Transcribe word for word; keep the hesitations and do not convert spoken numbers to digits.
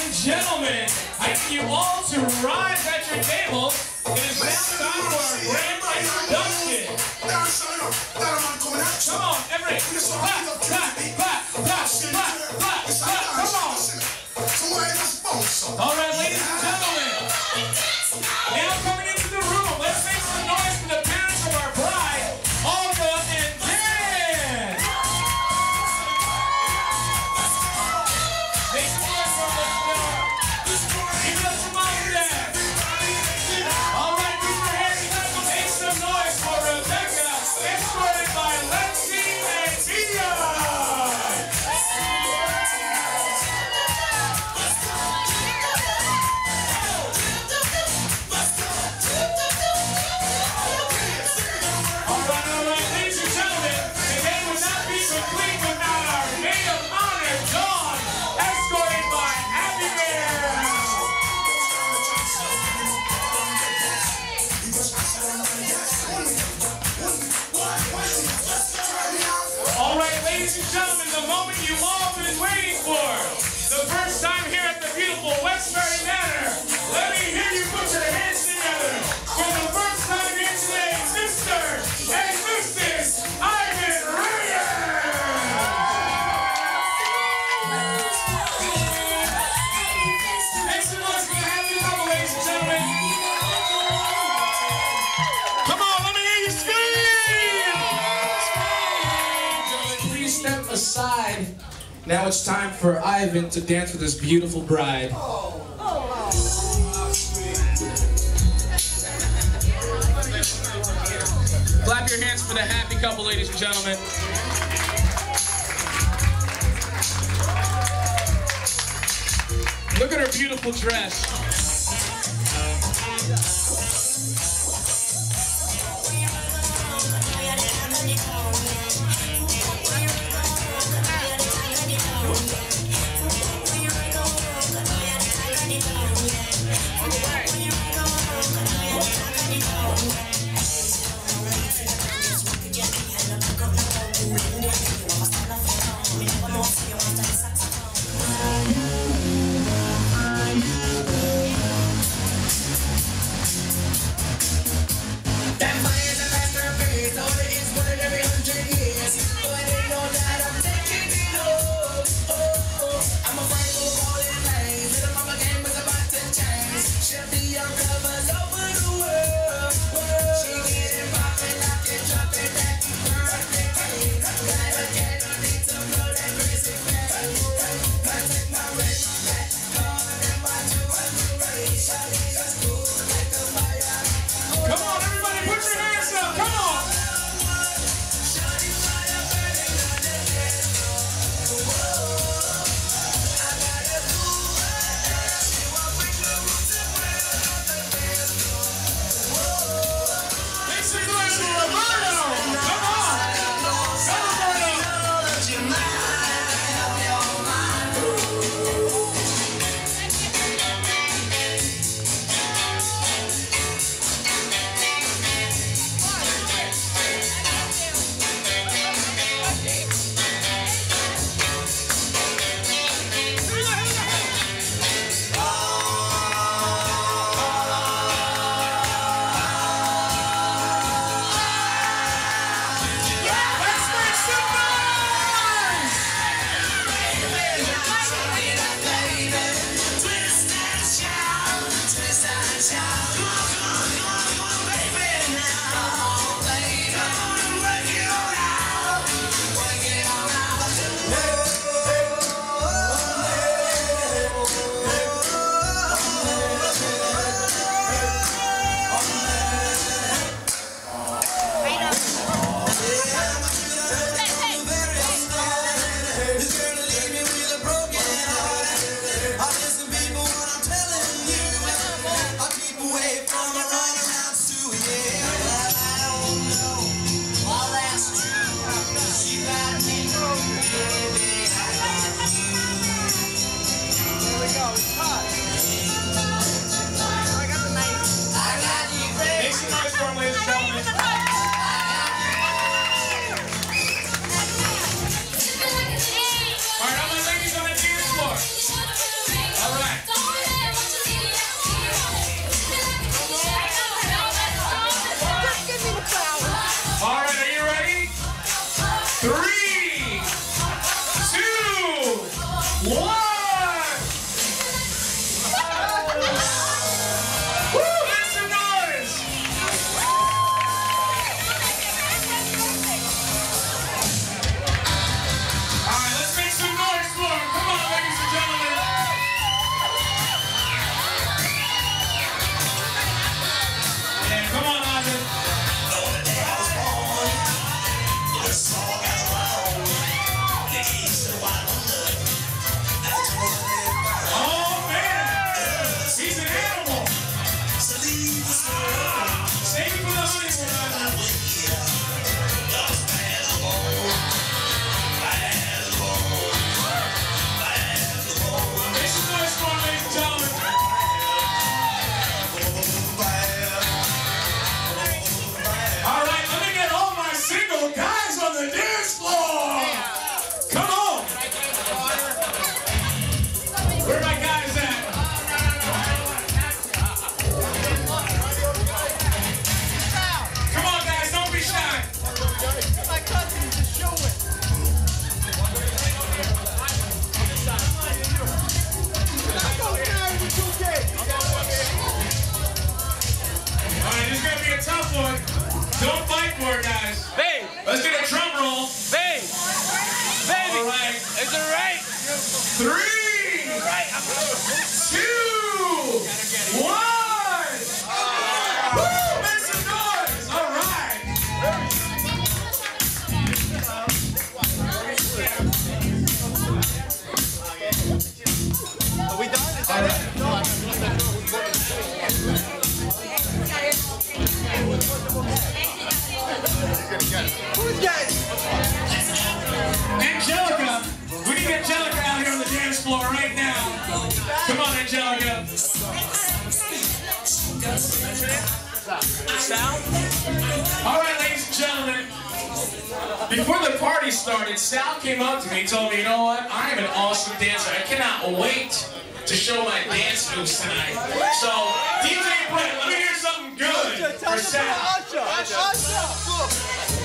and gentlemen, I need you all to rise at your tables. It is now time for our grand introduction. Come on, everybody. Clap, clap, clap, clap, clap, clap, clap. Come on. All right, ladies and gentlemen. Now coming into the room, let's make some noise for the parents of our bride, Olga and Dan. Make some noise for them. Give it up for mom and dad. All right, keep your hands up and make some noise for Rebecca, escorted by Lexi and Tia. Ladies and gentlemen, the moment you've all been waiting for. The first time here at the beautiful Westbury Manor. Let me hear you put your hands together. For the first time here today, Mister and Missus Ivan Reyes. Make some noise for the happy couple, ladies and gentlemen. Come on, let me hear you scream. Step aside. Now it's time for Ivan to dance with his beautiful bride. Oh. Oh. Clap your hands for the happy couple, ladies and gentlemen. Look at her beautiful dress. All right. one. Woo, make some noise. All right, let's make some noise for him. Come on, ladies and gentlemen. Yeah, come on, Ivan. Oh man, he's an animal. Save it for the honeymoon, Ivan. Make some noise for him, ladies and gentlemen. All right, let me get all my single guys on the dance floor. Come on. Where my guys at? Come on, guys, don't be shy. My cousin, just show it. All right, this is gonna be a tough one. Don't fight for it, guys. Babe, Let's get a drum roll. babe, baby, All right. is it right? Three, two, one. Woo! Make some noise. All right. Are we done? Is All that right. Who's got it? Angelica, we need Angelica out here on the dance floor right now. Come on, Angelica. Sound? All right, ladies and gentlemen. Before the party started, Sal came up to me and told me, you know what? I am an awesome dancer. I cannot wait to show my dance moves tonight. So, D J Brett, let me hear something good for Sal. Usher, Usher.